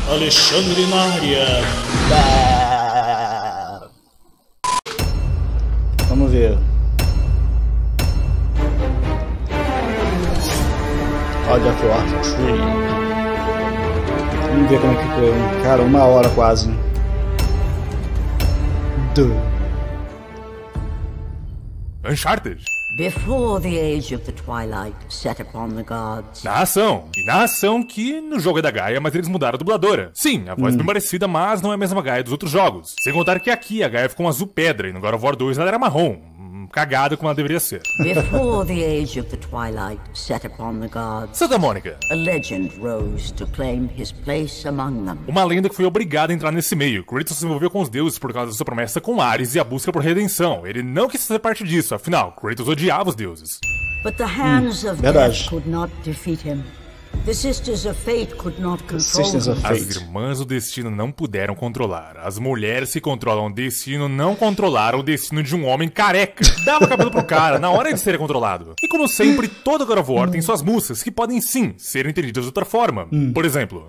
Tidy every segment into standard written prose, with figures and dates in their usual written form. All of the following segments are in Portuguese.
Alexandre na área. Vamos ver. God of War 3. Vamos ver como é que foi. Cara, 1 hora quase. Uncharted. Before the age of the twilight set upon the gods. Narração. E narração que no jogo é da Gaia, mas eles mudaram a dubladora. Sim, a voz é bem parecida, mas não é a mesma Gaia dos outros jogos. Sem contar que aqui a Gaia ficou um azul pedra e no God of War 2 ela era marrom. Cagada como ela deveria ser. Before the age of the twilight set upon the gods. Santa Mônica. A legend rose to claim his place among them. Uma lenda que foi obrigada a entrar nesse meio. Kratos se envolveu com os deuses por causa da sua promessa com Ares e a busca por redenção. Ele não quis fazer parte disso, afinal, Kratos odiava os deuses. But the hands of death could not defeat him. The sisters of fate could not control him. As irmãs do destino não puderam controlar. As mulheres que controlam o destino não controlaram o destino de um homem careca. Dava cabelo pro cara na hora de ser controlado. E como sempre, todo God of War tem suas músicas que podem sim ser entendidas de outra forma. Por exemplo...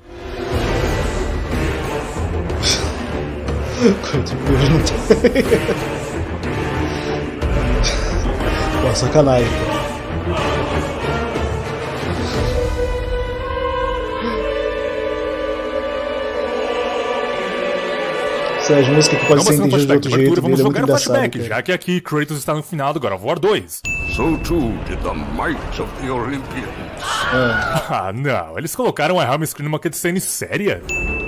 Pô, sacanagem. As músicas que podem ser entendidas de outro jeito, vamos jogar o flashback, já que aqui Kratos está no final do God of War 2. So too did the might of the Olympians. Ah, não, eles colocaram a Helm Screen numa cutscene séria?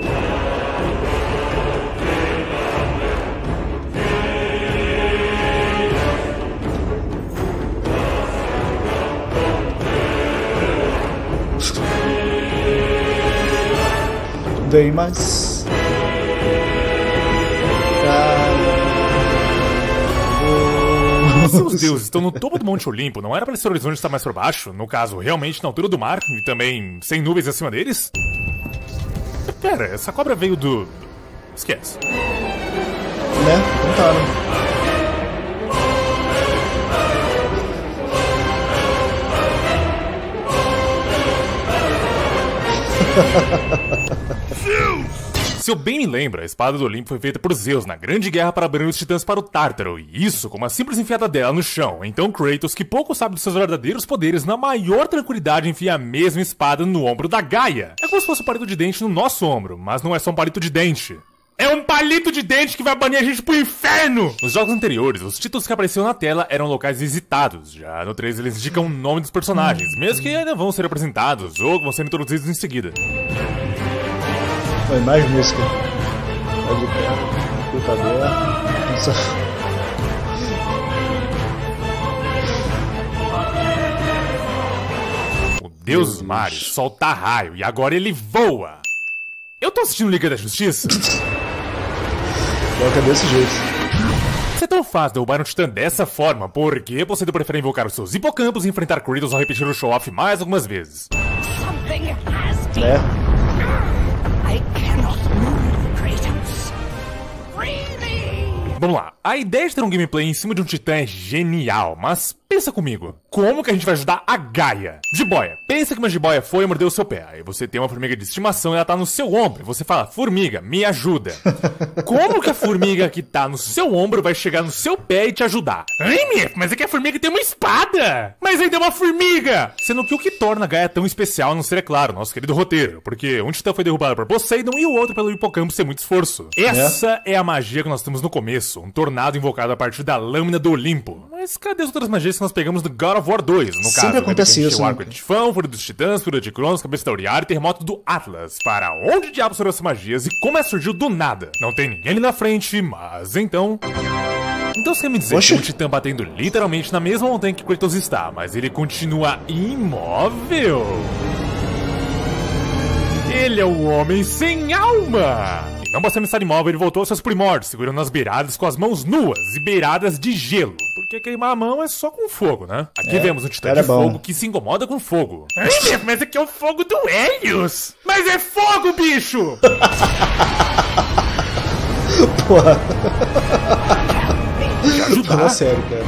Bem mais. Se os deuses estão no topo do Monte Olimpo, não era pra esse horizonte estar mais por baixo? No caso, realmente na altura do mar? E também sem nuvens acima deles? Pera, essa cobra veio do... Esquece. Né? Tentaram. Se eu bem me lembro, a espada do Olimpo foi feita por Zeus na grande guerra para abrir os titãs para o Tártaro, e isso com uma simples enfiada dela no chão. Então Kratos, que pouco sabe dos seus verdadeiros poderes, na maior tranquilidade enfia a mesma espada no ombro da Gaia. É como se fosse um palito de dente no nosso ombro, mas não é só um palito de dente. É um palito de dente que vai banir a gente pro inferno! Nos jogos anteriores, os títulos que apareciam na tela eram locais visitados. Já no 3 eles indicam o nome dos personagens, mesmo que ainda vão ser apresentados ou vão ser introduzidos em seguida. Foi mais música. Pode ver. Computador. O Deus dos Mares solta raio e agora ele voa. Eu tô assistindo Liga da Justiça? Coloca desse jeito. Se é tão fácil derrubar um titã dessa forma, por que você prefere invocar os seus hipocampos e enfrentar Kratos ao repetir o show-off mais algumas vezes? É. Vamos lá, a ideia de ter um gameplay em cima de um titã é genial, mas pensa comigo, como que a gente vai ajudar a Gaia? Jiboia, pensa que uma jiboia foi e mordeu o seu pé, aí você tem uma formiga de estimação e ela tá no seu ombro, e você fala, formiga, me ajuda. Como que a formiga que tá no seu ombro vai chegar no seu pé e te ajudar? Ai, minha, mas é que a formiga tem uma espada! Mas ainda é uma formiga! Sendo que o que torna a Gaia tão especial não seria, claro, nosso querido roteiro, porque um titã foi derrubado por Poseidon e o outro pelo hipocampo sem muito esforço. Essa é a magia que nós temos no começo. Um tornado invocado a partir da lâmina do Olimpo. Mas cadê as outras magias que nós pegamos do God of War 2? No caso, sempre acontece isso, o arco de Tifão, Fúria dos Titãs, Fúria de Cronos, Cabeça da Uriar e Terremoto do Atlas. Para onde diabos foram essas magias e como surgiu do nada? Não tem ninguém ali na frente, mas então... Então você quer me dizer que um titã batendo literalmente na mesma montanha que Kratos está, mas ele continua imóvel? Ele é o homem sem alma! E não bastando estar imóvel, ele voltou aos seus primórdios, segurando as beiradas com as mãos nuas e beiradas de gelo. Porque queimar a mão é só com fogo, né? Aqui vemos um titã de fogo que se incomoda com fogo. Ai, mas aqui é o fogo do Helios! Mas é fogo, bicho! Porra. Te ajudar? Fala sério, cara.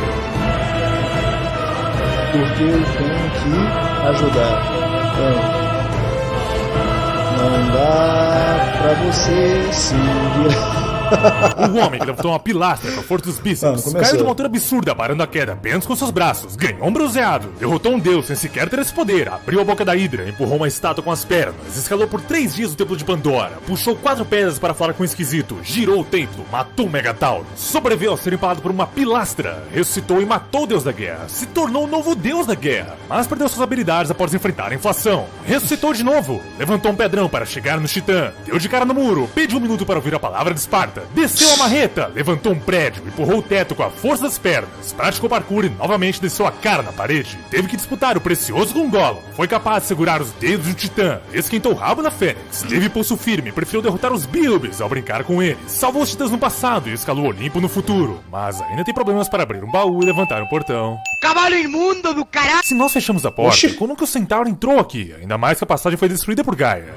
Porque eu tenho que ajudar. Não dá pra você se virar. O homem que levantou uma pilastra com a força dos bíceps caiu de uma altura absurda, parando a queda apenas com seus braços, ganhou um bronzeado, derrotou um deus sem sequer ter esse poder, abriu a boca da Hidra, empurrou uma estátua com as pernas, escalou por 3 dias o templo de Pandora, puxou 4 pedras para falar com o esquisito, girou o templo, matou o Megatauro, sobreviveu ao ser empalado por uma pilastra, ressuscitou e matou o deus da guerra, se tornou o novo deus da guerra, mas perdeu suas habilidades após enfrentar a inflação, ressuscitou de novo, levantou um pedrão para chegar no Titã, deu de cara no muro, pediu 1 minuto para ouvir a palavra de Esparta, desceu a marreta, levantou um prédio, empurrou o teto com a força das pernas, praticou parkour e novamente desceu a cara na parede. Teve que disputar o precioso com Gollum, foi capaz de segurar os dedos do Titã, esquentou o rabo da Fênix, teve pulso firme, preferiu derrotar os Bilbis ao brincar com eles, salvou os Titãs no passado e escalou o Olimpo no futuro, mas ainda tem problemas para abrir um baú e levantar um portão. Cavalo imundo do caralho! Se nós fechamos a porta, como que o Centauro entrou aqui? Ainda mais que a passagem foi destruída por Gaia.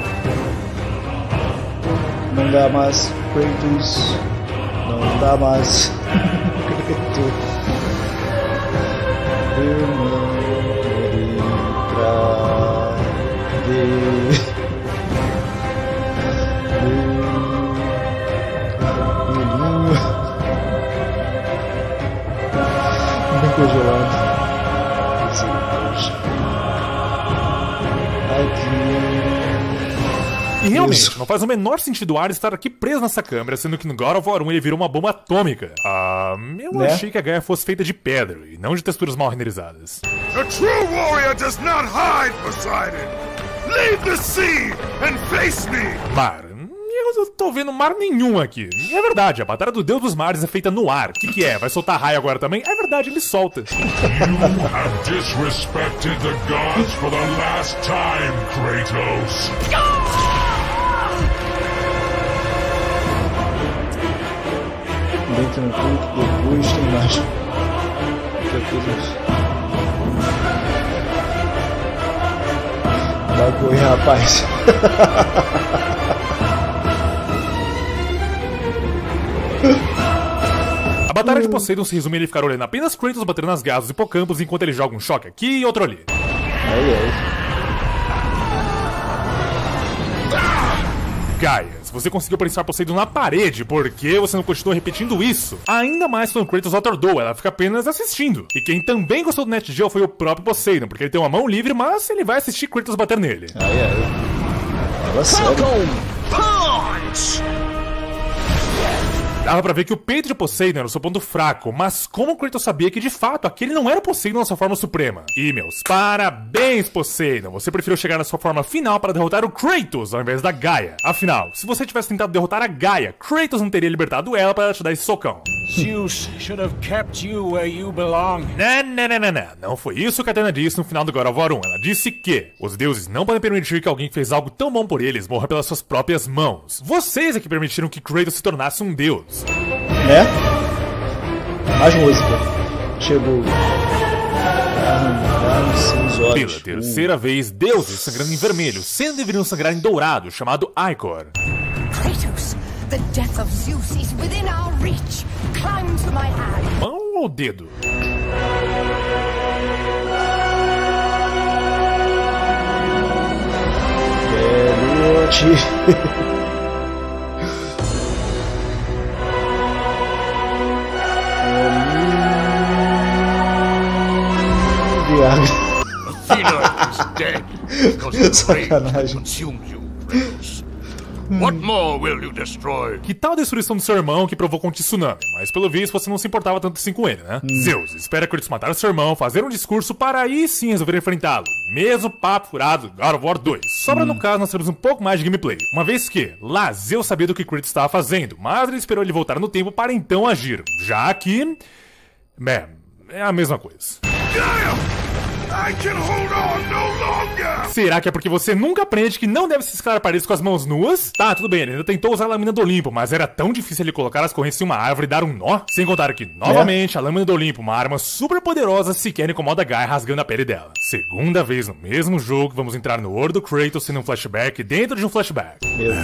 Não dá mais, Kratos. Não dá mais. Kratos. Eu não morri pra ver. Bem congelado. E realmente, não faz o menor sentido o Ares estar aqui preso nessa câmera, sendo que no God of War 1 ele virou uma bomba atômica. Eu achei que a Gaia fosse feita de pedra e não de texturas mal renderizadas. The true warrior does not hide, Poseidon! Leave the sea and face me! Mar. Eu não tô vendo mar nenhum aqui. É verdade, a batalha do Deus dos Mares é feita no ar. O que é? Vai soltar raio agora também? É verdade, ele solta. You have disrespected the gods for the last time, Kratos! Bem tranquilo, depois tem mais. Vai correr, rapaz. A batalha de Poseidon se resume a ele ficar olhando apenas Kratos batendo nas garras dos hipocampos enquanto ele joga um choque aqui e outro ali. Gaia, se você conseguiu prensar Poseidon na parede, por que você não continua repetindo isso? Ainda mais quando Kratos atordou, ela fica apenas assistindo. E quem também gostou do Net Geo foi o próprio Poseidon, porque ele tem uma mão livre, mas ele vai assistir Kratos bater nele. Fala sério. Dava pra ver que o peito de Poseidon era o seu ponto fraco, mas como Kratos sabia que de fato aquele não era Poseidon na sua forma suprema? E meus parabéns, Poseidon! Você preferiu chegar na sua forma final para derrotar o Kratos ao invés da Gaia. Afinal, se você tivesse tentado derrotar a Gaia, Kratos não teria libertado ela para te dar esse socão. Zeus should have kept you where you belong. Não foi isso que a Atena disse no final do God of War 1. Ela disse que os deuses não podem permitir que alguém que fez algo tão bom por eles morra pelas suas próprias mãos. Vocês é que permitiram que Kratos se tornasse um deus. Né? Mais música. Chegou. Pela terceira vez, deuses sangrando em vermelho, sendo deveriam sangrar em dourado, chamado Icor. Kratos, the death of Zeus is within our reach. Climb to my hand. Mão ou dedo? Athena is dead because the rage consumes you, Kratos. What more will you destroy? Que tal a destruição do seu irmão que provocou um tsunami? Mas pelo visto você não se importava tanto assim com ele, né? Zeus espera Kratos matar o seu irmão, fazer um discurso para aí sim resolver enfrentá-lo. Mesmo papo furado God of War 2. Sobra no caso nós temos um pouco mais de gameplay. Uma vez que, lá, Zeus sabia do que Kratos estava fazendo, mas ele esperou ele voltar no tempo para então agir. Já que... é a mesma coisa. I can hold on no longer! Será que é porque você nunca aprende que não deve se escalar paredes com as mãos nuas? Tá, tudo bem, ele ainda tentou usar a lâmina do Olimpo, mas era tão difícil ele colocar as correntes em uma árvore e dar um nó. Sem contar que, novamente, a lâmina do Olimpo, uma arma super poderosa, sequer incomoda Gaia rasgando a pele dela. segunda vez no mesmo jogo, vamos entrar no World do Kratos sendo um flashback dentro de um flashback.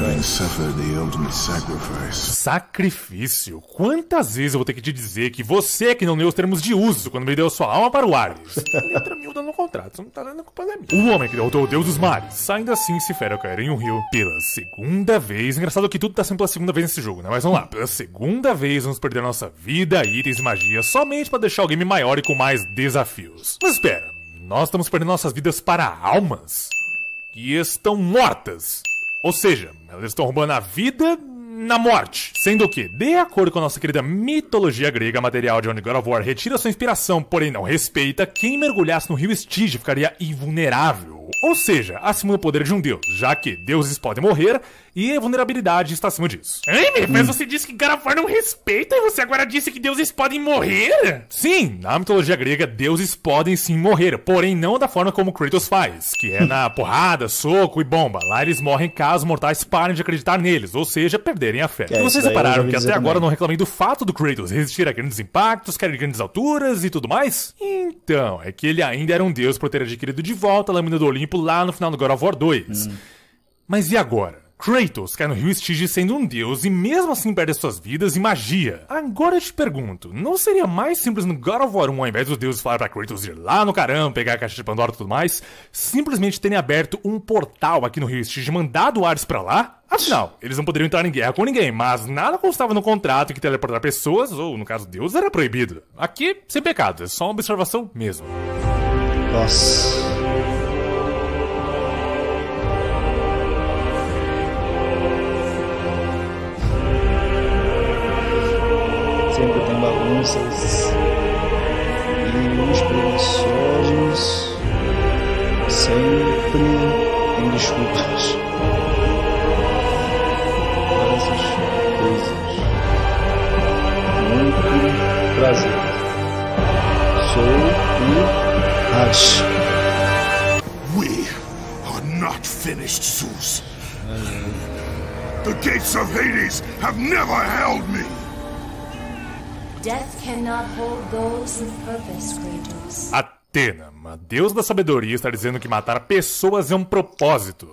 Sacrifício. Quantas vezes eu vou ter que te dizer que você que não leu os termos de uso quando me deu sua alma para o Ares? Letra miúda no contrato, você não tá lendo a culpa da minha. O homem que derrotou o deus dos mares, ainda assim se fere ao cair em um rio pela segunda vez. Engraçado que tudo tá sendo pela segunda vez nesse jogo, né? Mas vamos lá, pela segunda vez vamos perder nossa vida, itens e magia somente para deixar o game maior e com mais desafios. Mas espera, nós estamos perdendo nossas vidas para almas que estão mortas. Ou seja, elas estão roubando a vida na morte. Sendo que, de acordo com a nossa querida mitologia grega, material de onde God of War retira sua inspiração, porém não respeita, quem mergulhasse no rio Stygia ficaria invulnerável. Ou seja, acima do poder de um deus, já que deuses podem morrer e a vulnerabilidade está acima disso. Ei, mas você disse que God of War não respeita e você agora disse que deuses podem morrer? Sim, na mitologia grega, deuses podem sim morrer, porém não da forma como Kratos faz, que é na porrada, soco e bomba. Lá eles morrem caso mortais parem de acreditar neles, ou seja, perderem a fé. E vocês repararam que até agora eu não reclamei do fato do Kratos resistir a grandes impactos, cair de grandes alturas e tudo mais? Então, é que ele ainda era um deus por ter adquirido de volta a lâmina do Olimpo lá no final do God of War 2. Mas e agora? Kratos cai no rio Stygia sendo um deus e mesmo assim perde suas vidas e magia. Agora eu te pergunto, não seria mais simples no God of War 1, ao invés dos deuses falar pra Kratos ir lá no caramba, pegar a caixa de Pandora e tudo mais, simplesmente terem aberto um portal aqui no rio Stygia e mandado o Ares pra lá? Afinal, eles não poderiam entrar em guerra com ninguém, mas nada constava no contrato que teleportar pessoas, ou no caso Deus, era proibido. Aqui, sem pecado, é só uma observação mesmo. Nossa. Sempre tem bagunças e os preguiçosos sempre tem desculpas para essas coisas. Muito prazer. Sou o Ares. We are not finished, Zeus. The gates of Hades have never held me. Death cannot hold those with purpose, Kratos. Atena, a deusa da sabedoria, está dizendo que matar pessoas é um propósito.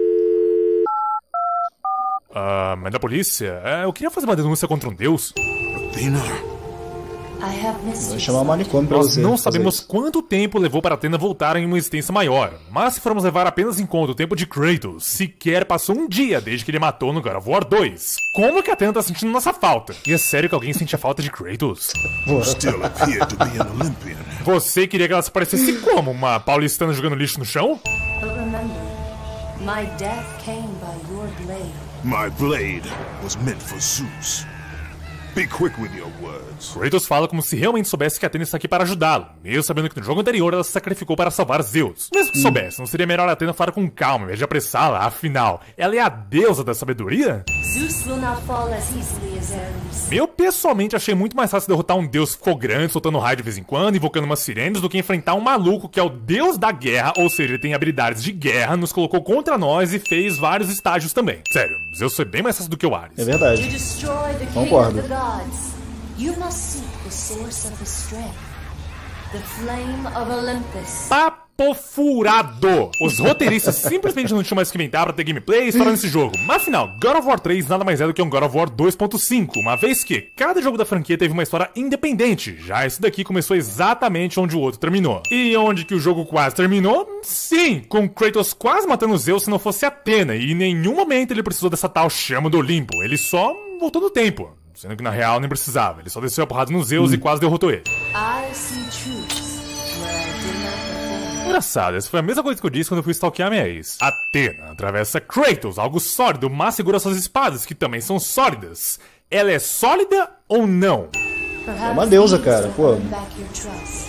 Mas da polícia? Eu queria fazer uma denúncia contra um deus. Athena. Vou chamar o manicômio pra você. Nós não sabemos quanto tempo levou para Athena voltar em uma existência maior, mas se formos levar apenas em conta o tempo de Kratos, sequer passou um dia desde que ele matou no God of War 2. Como que a Athena tá sentindo nossa falta? E é sério que alguém sente a falta de Kratos? Still appeared to be an Olympian. Você queria que ela se parecesse como? Uma paulistana jogando lixo no chão? But remember, my death came by your blade. My blade was meant for Zeus. Be quick with your words. Kratos fala como se realmente soubesse que Athena está aqui para ajudá-lo, mesmo sabendo que no jogo anterior ela se sacrificou para salvar Zeus. Mesmo que soubesse, não seria melhor a Athena falar com calma, em vez de apressá-la? Afinal, ela é a deusa da sabedoria? Zeus will not fall as easily as Ares. Eu pessoalmente achei muito mais fácil derrotar um deus que ficou grande, soltando raio de vez em quando, invocando umas sirenes, do que enfrentar um maluco que é o deus da guerra, ou seja, ele tem habilidades de guerra, nos colocou contra nós e fez vários estágios também. Sério, Zeus foi bem mais fácil do que o Ares. É verdade. To destroy the king Concordo. of the gods, you must seek the source of the strength, the flame of Olympus. Papo furado! Os roteiristas simplesmente não tinham mais que inventar pra ter gameplay e história nesse jogo. Mas afinal, God of War 3 nada mais é do que um God of War 2.5, uma vez que cada jogo da franquia teve uma história independente. Já esse daqui começou exatamente onde o outro terminou. E onde que o jogo quase terminou? Sim, com Kratos quase matando Zeus se não fosse Athena, e em nenhum momento ele precisou dessa tal chama do Olimpo, ele só voltou no tempo. Sendo que na real nem precisava, ele só desceu a porrada no Zeus e quase derrotou ele. I see truths where I did not before. Engraçado, essa foi a mesma coisa que eu disse quando eu fui stalkear minha ex. Athena atravessa Kratos, algo sólido, mas segura suas espadas, que também são sólidas. Ela é sólida ou não? Perhaps uma deusa, these cara, will pô. earn back your trust.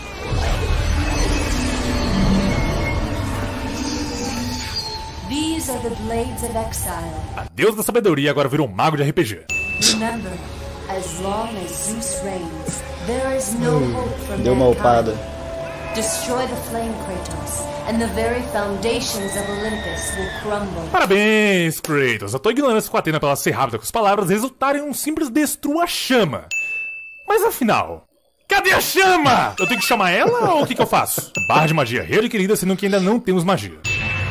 These are the blades of exile. A deusa da sabedoria agora virou um mago de RPG. Remember, as long as Zeus reigns, there is no hope for Deu uma upada. mankind. Destroy the flame, Kratos, and the very foundations of Olympus will crumble. Parabéns, Kratos. Eu tô ignorando se com a Athena pela ser rápida com as palavras resultaram em um simples destrua-chama. Mas afinal, Cadê a chama? Eu tenho que chamar ela ou o que eu faço? Barra de magia readquirida, sendo que ainda não temos magia.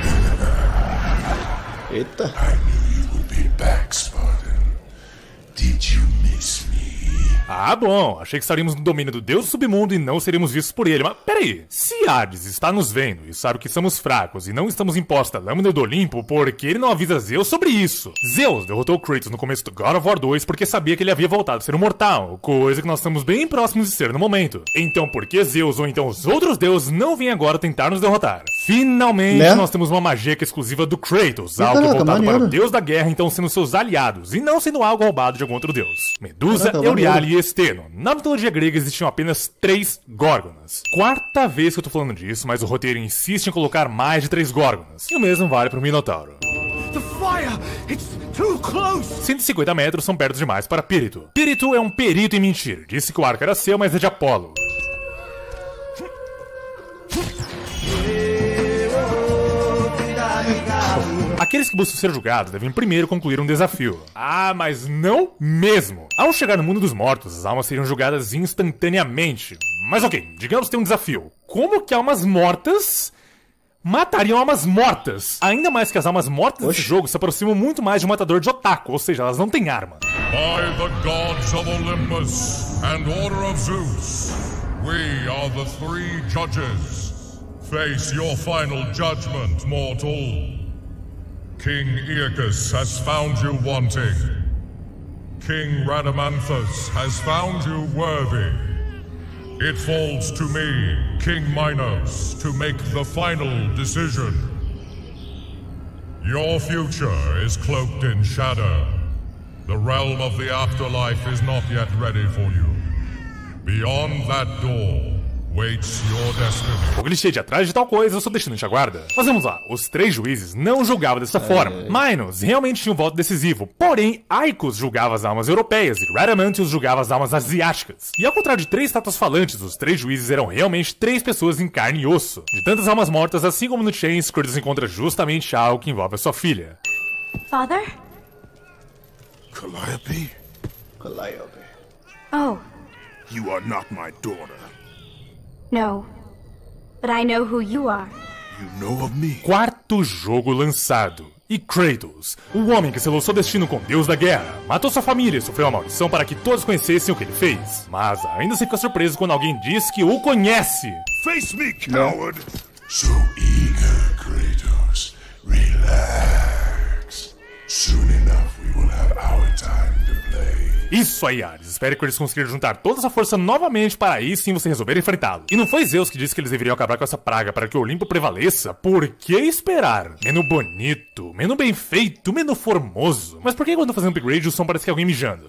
Eita. Ah, bom, achei que estaríamos no domínio do Deus do Submundo e não seríamos vistos por ele, mas peraí, se Hades está nos vendo e sabe que somos fracos e não estamos impostos à lâmina do Olimpo, por que ele não avisa Zeus sobre isso? Zeus derrotou Kratos no começo do God of War 2 porque sabia que ele havia voltado a ser um mortal, coisa que nós estamos bem próximos de ser no momento. Então por que Zeus ou então os outros deuses não vêm agora tentar nos derrotar? Finalmente, né? Nós temos uma magia que é exclusiva do Kratos, algo voltado para o deus da guerra, então sendo seus aliados, e não sendo algo roubado de algum outro deus. Medusa, Euryale e Esteno. Na mitologia grega existiam apenas 3 Górgonas. Quarta vez que eu tô falando disso, mas o roteiro insiste em colocar mais de 3 Górgonas. E o mesmo vale pro Minotauro. 150 metros são perto demais para Pírito. Pírito é um perito em mentir. Disse que o arco era seu, mas é de Apolo. Aqueles que buscam ser julgados devem primeiro concluir um desafio. Ah, mas não mesmo. Ao chegar no mundo dos mortos, as almas seriam julgadas instantaneamente. Mas ok, digamos que tem um desafio. Como que almas mortas matariam almas mortas? Ainda mais que as almas mortas desse jogo se aproximam muito mais de um matador de otaku, ou seja, elas não têm arma. By the gods of Olympus and order of Zeus, we are the 3 judges. Face your final judgment, mortal. King Aeacus has found you wanting. King Rhadamanthus has found you worthy. It falls to me, King Minos, to make the final decision. Your future is cloaked in shadow. The realm of the afterlife is not yet ready for you. Beyond that door waits your destiny. O clichê de atrás de tal coisa, eu sou destino te aguarda. Mas vamos lá, os 3 juízes não julgavam dessa forma. Minos realmente tinha um voto decisivo, porém Aicus julgava as almas europeias e Rhadamanthus julgava as almas asiáticas. E ao contrário de 3 estátuas falantes, os 3 juízes eram realmente 3 pessoas em carne e osso. De tantas almas mortas, assim como no Chains, Kratos encontra justamente algo que envolve a sua filha. Father? Calliope? Calliope. Oh. You are not my daughter. No. But I know who you are. You know of me. 4º jogo lançado. E Kratos, o homem que selou seu destino com o deus da guerra, matou sua família e sofreu uma maldição para que todos conhecessem o que ele fez. Mas ainda se fica surpreso quando alguém diz que o conhece. Face me, coward! So eager, Kratos. Relax. Soon enough we will have our time to play. Isso aí, Hades. Espero que eles conseguiram juntar toda essa força novamente para aí sim você resolver enfrentá-lo. E não foi Zeus que disse que eles deveriam acabar com essa praga para que o Olimpo prevaleça? Por que esperar? Menu bonito, menu bem feito, menu formoso. Mas por que quando fazendo upgrade o som parece que é alguém mijando?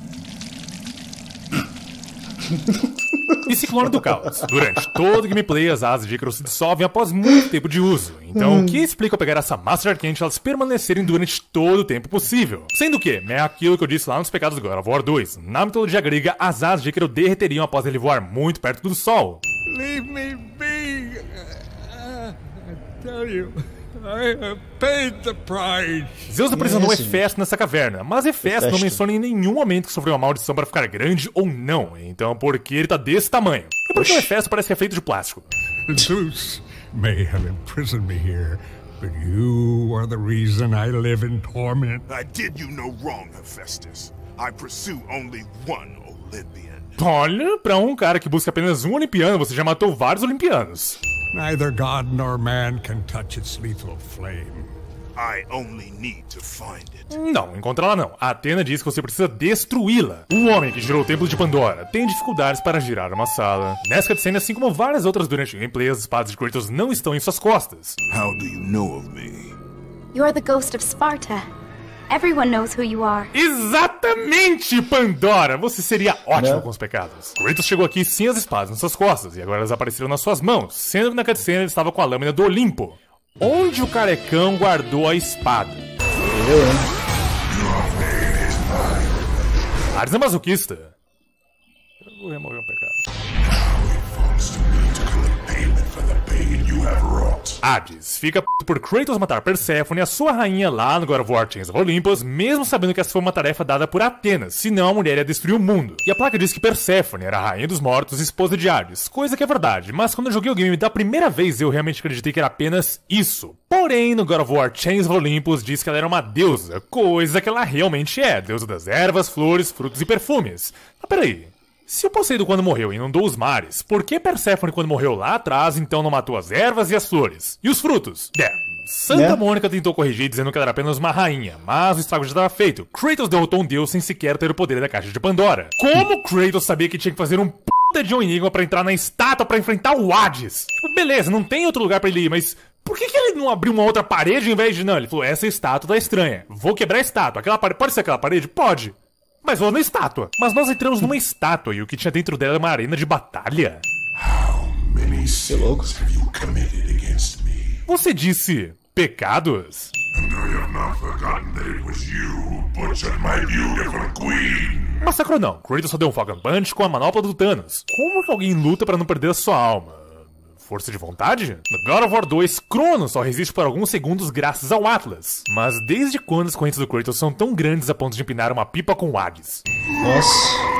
E Ciclone do Caos. Durante todo o gameplay, as asas de Icarus se dissolvem após muito tempo de uso. Então, o que explica eu pegar essa Master Arcane e elas permanecerem durante todo o tempo possível? Sendo que, é aquilo que eu disse lá nos Pecados do God of War 2. Na mitologia grega, as asas de Icarus derreteriam após ele voar muito perto do Sol. Leave me be. I tell you. I have paid the price. Zeus aprisionou Hefesto nessa caverna, mas Hefesto não menciona em nenhum momento que sofreu uma maldição para ficar grande ou não. Então por que ele tá desse tamanho? E por que o Hefesto parece que é feito de plástico? Zeus may have imprisoned me here, but you are the reason I live in torment. I did you no wrong, Hephaestus. I pursue only one Olympian. Olha, pra um cara que busca apenas um olimpiano, você já matou vários olimpianos. Neither God nor man can touch its lethal flame. I only need to find it. Não, encontrá-la não. A Athena diz que você precisa destruí-la. O homem que girou o templo de Pandora tem dificuldades para girar uma sala. Nessa cutscene, assim como várias outras durante o gameplay, as espadas de Kratos não estão em suas costas. How do you know of me? You are the ghost of Sparta. Everyone knows who you are. Exatamente, Pandora! Você seria ótimo com os pecados. Kratos chegou aqui sem as espadas nas suas costas, e agora elas apareceram nas suas mãos, sendo que na cutscene ele estava com a lâmina do Olimpo. Onde o carecão guardou a espada? Hades é masoquista. Eu vou remover um pecado. Now it falls to me to collect payment for the pain you have wrought. Hades fica por Kratos matar Perséfone, a sua rainha, lá no God of War Chains of Olympus, mesmo sabendo que essa foi uma tarefa dada por Atenas, senão a mulher ia destruir o mundo. E a placa diz que Perséfone era a rainha dos mortos e esposa de Hades, coisa que é verdade, mas quando eu joguei o game da primeira vez eu realmente acreditei que era apenas isso. Porém, no God of War Chains of Olympus diz que ela era uma deusa, coisa que ela realmente é, deusa das ervas, flores, frutos e perfumes. Mas peraí, se o Poseidon quando morreu inundou os mares, por que Perséfone quando morreu lá atrás então não matou as ervas e as flores? E os frutos? Santa Mônica tentou corrigir dizendo que ela era apenas uma rainha, mas o estrago já estava feito. Kratos derrotou um deus sem sequer ter o poder da caixa de Pandora. Como Kratos sabia que tinha que fazer um puta de um enigma pra entrar na estátua pra enfrentar o Hades? Beleza, não tem outro lugar pra ele ir, mas por que ele não abriu uma outra parede ao invés de... Não, ele falou, essa estátua tá estranha. Vou quebrar a estátua. Aquela parede... Pode ser aquela parede? Pode. Mas vou na estátua. Mas nós entramos numa estátua e o que tinha dentro dela era uma arena de batalha. Você disse pecados? Massacrou não. Kratos só deu um Falcon Punch com a manopla do Thanos. Como que alguém luta pra não perder a sua alma? Força de vontade? No God of War 2, Cronos só resiste por alguns segundos graças ao Atlas. Mas desde quando as correntes do Kratos são tão grandes a ponto de empinar uma pipa com Hades? Nossa.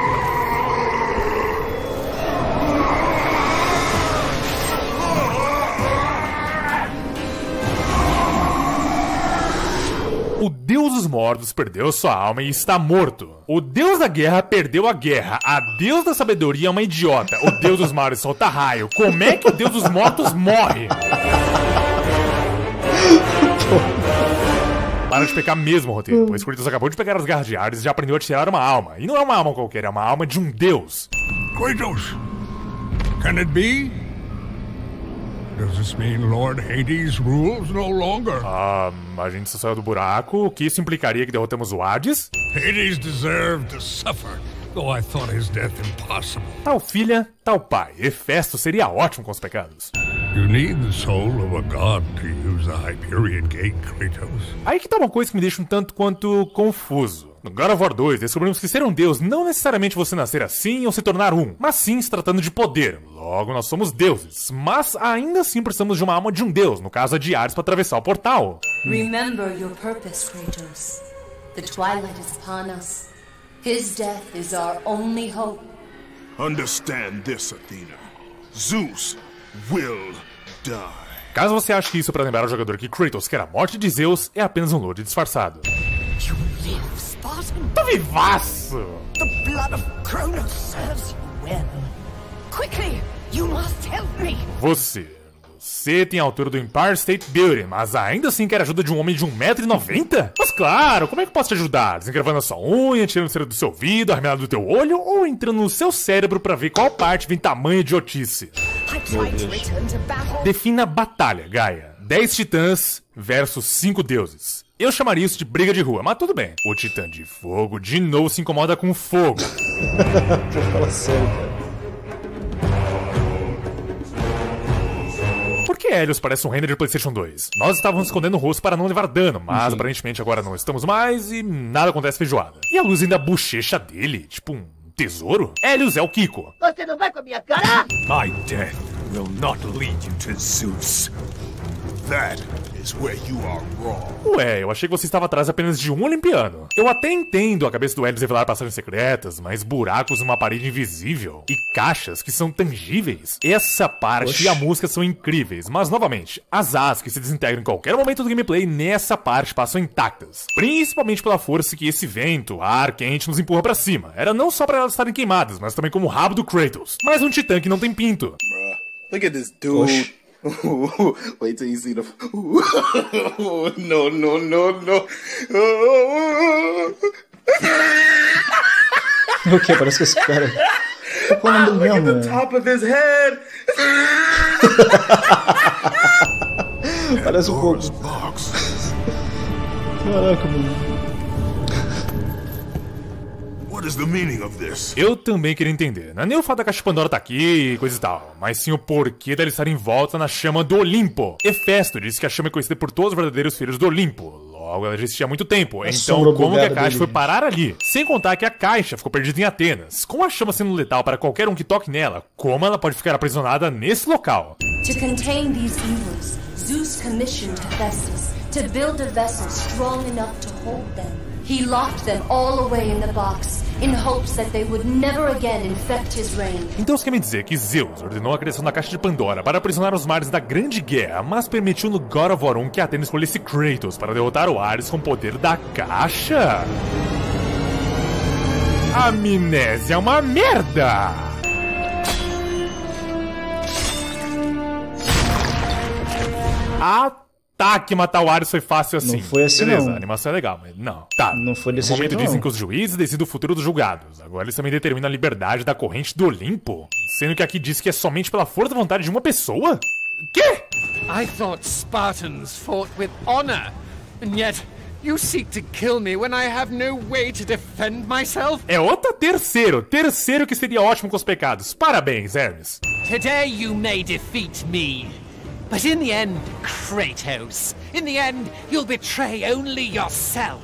O deus dos mortos perdeu sua alma e está morto. O deus da guerra perdeu a guerra. A deus da sabedoria é uma idiota. O deus dos mares solta raio. Como é que o deus dos mortos morre? Para de pecar mesmo, roteiro, pois Kratos acabou de pegar as garras de Hades e já aprendeu a tirar uma alma. E não é uma alma qualquer, é uma alma de um deus. Kratos, can it be? Does this mean Lord Hades rules no longer? A gente saiu do buraco, o que isso implicaria que derrotamos o Hades? Hades deserved to suffer, though I thought his death impossible. Tal filha, tal pai. Hefesto seria ótimo com os pecados. You need the soul of a god to use the Hyperion Gate, Kratos. Aí que tá uma coisa que me deixa um tanto quanto confuso. No God of War 2, descobrimos que ser um deus não necessariamente você nascer assim ou se tornar um, mas sim se tratando de poder. Logo, nós somos deuses, mas ainda assim precisamos de uma alma de um deus, no caso a de Hades, para atravessar o portal. Remember your purpose, Kratos. The twilight is upon us. His death is our only hope. Understand this, Athena. Zeus will die. Caso você ache que isso é pra lembrar ao jogador que Kratos quer a morte de Zeus, é apenas um load disfarçado. You live, Spartan. Tô vivaço! The blood of Kronos serves you well. Quickly, you must help me. Você tem a altura do Empire State Building, mas ainda assim quer a ajuda de um homem de 1,90 m? Mas claro, como é que eu posso te ajudar? Desencravando a sua unha, tirando cera do seu ouvido, arremelando do teu olho, ou entrando no seu cérebro pra ver qual parte vem tamanho idiotice? Defina a batalha, Gaia. 10 titãs versus 5 deuses. Eu chamaria isso de briga de rua, mas tudo bem. O titã de fogo de novo se incomoda com fogo. Fala sério, cara. Por que Helios parece um render de PlayStation 2? Nós estávamos escondendo o rosto para não levar dano, mas aparentemente agora não estamos mais e nada acontece feijoada. E a luz ainda bochecha dele, tipo um tesouro? Helios é o Kiko. Você não vai com a minha cara? My death will not lead you to Zeus. That is where you are wrong. Ué, eu achei que você estava atrás apenas de um olimpiano. Eu até entendo a cabeça do Helios revelar passagens secretas, mas buracos numa parede invisível e caixas que são tangíveis. Essa parte e a música são incríveis, mas novamente, as asas que se desintegram em qualquer momento do gameplay nessa parte passam intactas. Principalmente pela força que esse vento, ar quente nos empurra pra cima. Era não só pra elas estarem queimadas, mas também como o rabo do Kratos. Mais um titã que não tem pinto. Look at this dude. Wait till you see the. No. O que? Parece que esse cara. Qual é o nome dele mesmo? Top of his head. Parece um pouco. Caraca, mano. What is the meaning of this? Eu também queria entender. Não é nem o fato da caixa de Pandora tá aqui e coisa e tal, mas sim o porquê dela estar em volta na chama do Olimpo. Hefesto disse que a chama é conhecida por todos os verdadeiros filhos do Olimpo. Logo, ela já existia há muito tempo. Então, como que a caixa foi parar ali? Sem contar que a caixa ficou perdida em Atenas. Com a chama sendo letal para qualquer um que toque nela, como ela pode ficar aprisionada nesse local? To contain these evils, Zeus commissioned Hephaestus to build a vessel strong enough to hold them. He locked them all away in the box, in hopes that they would never again infect his reign. Então você quer me dizer que Zeus ordenou a criação da Caixa de Pandora para aprisionar os mares da Grande Guerra, mas permitiu no God of War 1 que Atena escolhesse Kratos para derrotar o Ares com o poder da Caixa? A amnésia é uma merda! Tá, que matar o Ares foi fácil assim. Não foi assim, beleza, não. A animação é legal, mas não. Tá. Não foi desse no momento jeito, dizem não. que os juízes decidem o futuro dos julgados. Agora eles também determinam a liberdade da corrente do Olimpo. Sendo que aqui diz que é somente pela força da vontade de uma pessoa? Quê? I thought Spartans fought with honor, and yet you seek to kill me when I have no way to defend myself? É outra terceiro que seria ótimo com os pecados. Parabéns, Hermes. Today you may defeat me, but in the end, Kratos, in the end, you'll betray only yourself.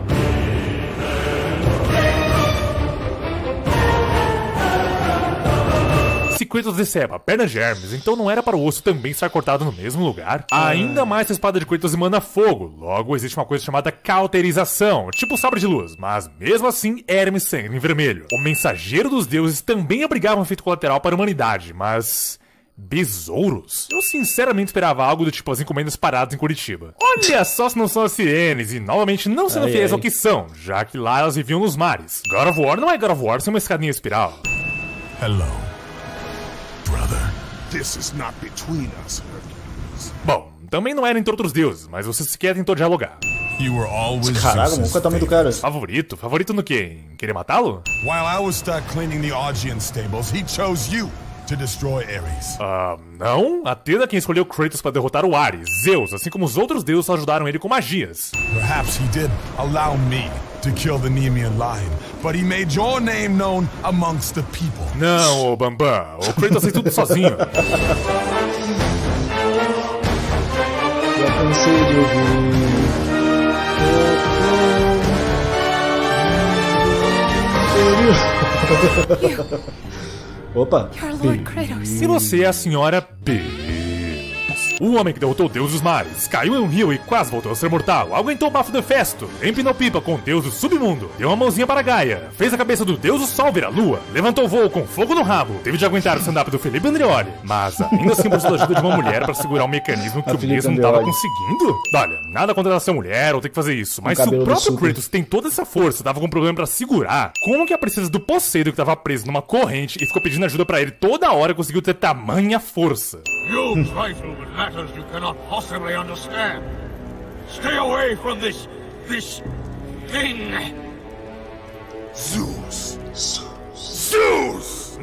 Se Kratos deceba a perna de Hermes, então não era para o osso também estar cortado no mesmo lugar? Ainda mais se a espada de Kratos emana fogo, logo existe uma coisa chamada cauterização, tipo o sabre de luz, mas mesmo assim Hermes sangra em vermelho. O mensageiro dos deuses também abrigava um efeito colateral para a humanidade, mas... besouros? Eu sinceramente esperava algo do tipo as encomendas paradas em Curitiba. Olha só se não são as sirenes, e novamente não sendo fiéis ao que são, já que lá elas viviam nos mares. God of War não é God of War sem uma escadinha espiral. Hello, brother. This is not between us, Hercules. Bom, também não era entre outros deuses, mas você sequer tentou dialogar. You were always Caraca, Zeus's qual é o tamanho do cara? Favorito? Favorito no quê? Em querer matá-lo? While I was stuck cleaning the Augean stables, he chose you to destroy Ares. Não. Atena é quem escolheu Kratos para derrotar o Ares. Zeus, assim como os outros deuses, ajudaram ele com magias. Perhaps he did allow me to kill the Nemean lion, but he made your name known amongst the people. Não, ô Bambam. O Kratos fez tudo sozinho. Já cansei de ouvir. Opa! E você é a senhora B. O homem que derrotou o deus dos mares, caiu em um rio e quase voltou a ser mortal, aguentou o bafo do Hefesto, empinou pipa com o deus do submundo, deu uma mãozinha para Gaia, fez a cabeça do deus do sol virar lua, levantou voo com fogo no rabo, teve de aguentar o stand-up do Felipe Andreoli, mas ainda assim precisou da ajuda de uma mulher para segurar um mecanismo que o mesmo não estava conseguindo. Olha, nada contra essa mulher ou ter que fazer isso, mas se o próprio Kratos tem toda essa força, tava com um problema para segurar, como que a princesa do Poseidon que tava preso numa corrente e ficou pedindo ajuda para ele toda hora conseguiu ter tamanha força? You trifle with matters you cannot possibly understand. Stay away from this thing. Zeus. Zeus!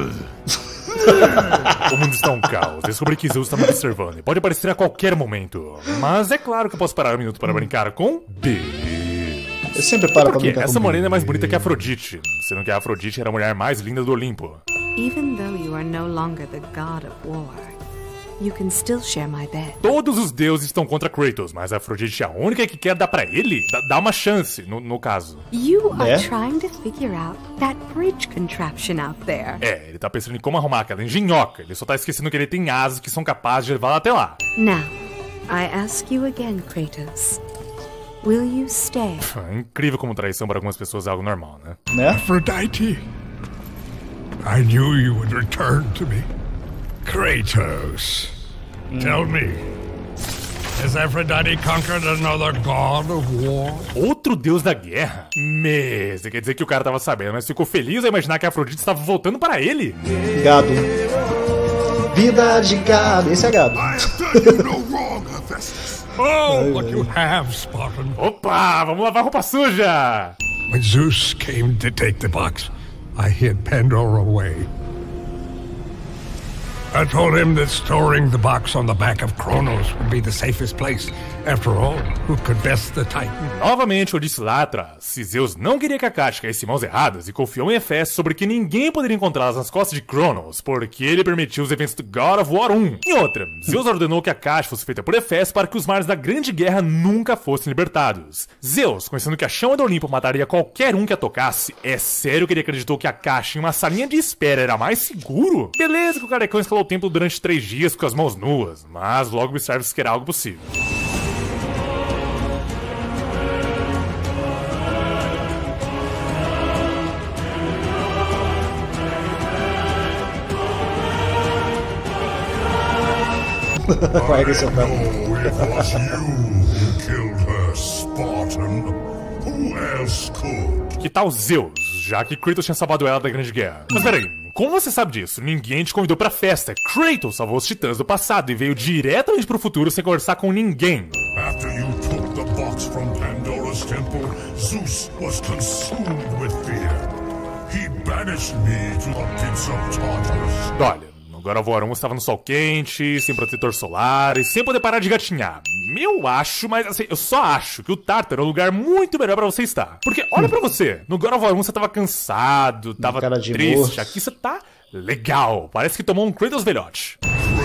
O mundo está um caos. Descobri que Zeus está me observando e pode aparecer a qualquer momento. Mas é claro que eu posso parar um minuto para brincar com B. Eu sempre paro pra brincar essa morena é mais bonita que a Afrodite, sendo que a Afrodite era a mulher mais linda do Olimpo. Even though you are no longer the god of war, you can still share my bed. Todos os deuses estão contra Kratos, mas a Afrodite é a única que quer dar pra ele, dá uma chance, no caso. You are trying to figure out that bridge contraption out there. É, ele tá pensando em como arrumar aquela engenhoca, ele só tá esquecendo que ele tem asas que são capazes de levá-la até lá. Now, I ask you again, Kratos. Will you stay? É incrível como traição para algumas pessoas é algo normal, né? Aphrodite, I knew you would return to me. Kratos, tell me, has Aphrodite conquered another god of war? Outro deus da guerra? Você quer dizer que o cara tava sabendo, mas ficou feliz ao imaginar que a Afrodite estava voltando para ele? Gado. Vida de gado. Esse é gado. Oh, what you have, Spartan. Opa, vamos lavar roupa suja! When Zeus came to take the box, I hid Pandora away. I told him that storing the box on the back of Kronos would be the safest place. After all, who could best the Titan? Novamente, eu disse lá atrás, se Zeus não queria que a caixa caísse em mãos erradas e confiou em Hefesto sobre que ninguém poderia encontrá-las nas costas de Kronos, porque ele permitiu os eventos do God of War 1. E outra, Zeus ordenou que a caixa fosse feita por Hefesto para que os mares da Grande Guerra nunca fossem libertados. Zeus, conhecendo que a chama do Olimpo mataria qualquer um que a tocasse, é sério que ele acreditou que a caixa em uma salinha de espera era mais seguro? Beleza que o carecão escalou ao templo durante 3 dias com as mãos nuas, mas logo observa-se que era algo possível. Vai que você tá. Que tal Zeus, já que Kratos tinha salvado ela da Grande Guerra? Mas peraí, como você sabe disso? Ninguém te convidou pra festa. Kratos salvou os titãs do passado e veio diretamente pro futuro sem conversar com ninguém. After you took the box from Pandora's temple, Zeus was consumed with fear. He banished me to the pits of Tartarus. Olha, agora o Vor 1 estava no sol quente, sem protetor solar e sem poder parar de gatinhar. Eu acho, mas assim, eu só acho que o Tártaro é um lugar muito melhor pra você estar. Porque, olha pra você, no God of War 1 você tava cansado, tava triste, morto. Aqui você tá legal. Parece que tomou um Kratos velhote.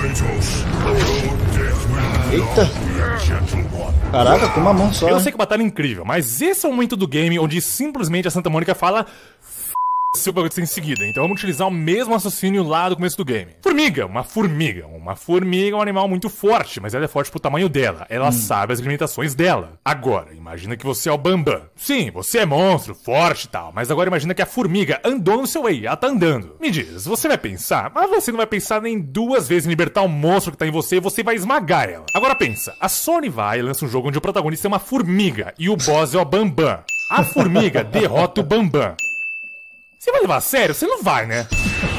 Eita! Caraca, com uma mão só. Eu sei que a batalha é incrível, mas esse é o momento do game onde simplesmente a Santa Mônica fala... se o bagulho em seguida, então vamos utilizar o mesmo raciocínio lá do começo do game. Formiga. Uma formiga é um animal muito forte, mas ela é forte pro tamanho dela. Ela sabe as limitações dela. Agora, imagina que você é o Bambam. Sim, você é monstro, forte e tal, mas agora imagina que a formiga andou no seu way, ela tá andando. Me diz, você vai pensar, mas você não vai pensar nem 2 vezes em libertar o monstro que tá em você e você vai esmagar ela. Agora pensa, a Sony vai e lança um jogo onde o protagonista é uma formiga e o boss é o Bambam. A formiga derrota o Bambam. Você vai levar a sério? Você não vai, né?